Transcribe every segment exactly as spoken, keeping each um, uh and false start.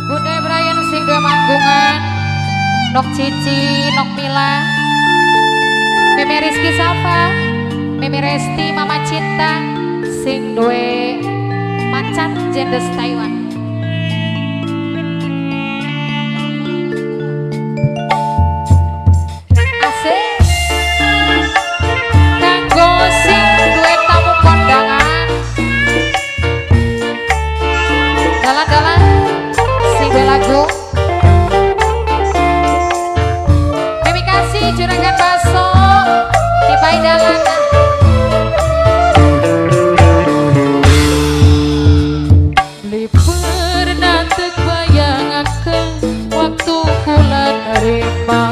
Bunda Brian sing dua manggungan, Nok Cici, Nok Mila, Mimi Rizky Safa, Mimi Resti, Mama Cinta, sing dua macan jendes Taiwan. Asik, kanggo sing dua tamu kondangan, dalan-dalan sing dua lagu. Terima kasih Juragan Baso di Paidalan. Li pernah terbayangkan waktu kula nerima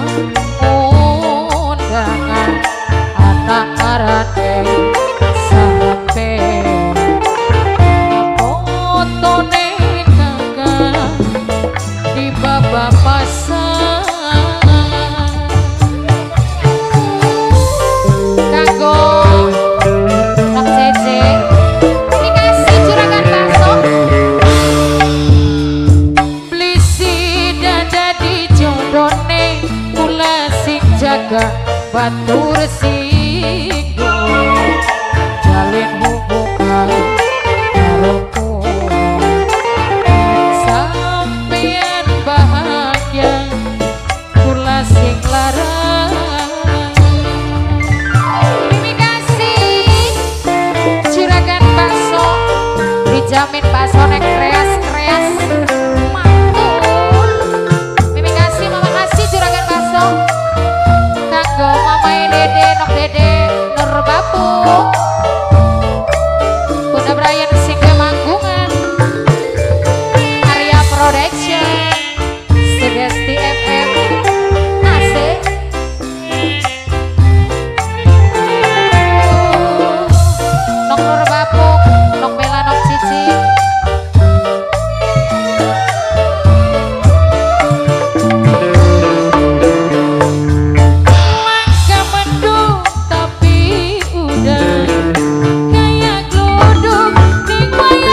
undangan anak arane sampai fotone kakak di baba pasang kanggo Nok Cece. Terima kasih Juragan Baso. Blisi dada di jodone kula sing jaga batur sing jalin hubungan karoku sampeyan bahagia kula sing larang. Terima kasih Juragan Baso dijamin bakso nek kreas-kreas mantul. Terima kasih Mama kasih Juragan Baso kanggo Mama Dede Nok Dede Nur Bapu Bunda Brian sing manggungan Arya Production Sugesti F M asik. Nok Nur Bapu Nok Bella Nok Cici. Mangga mendung tapi udah kayak gluduk di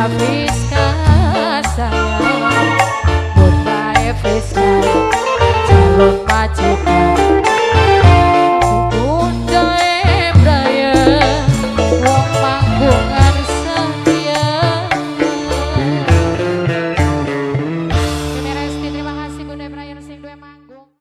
Raffi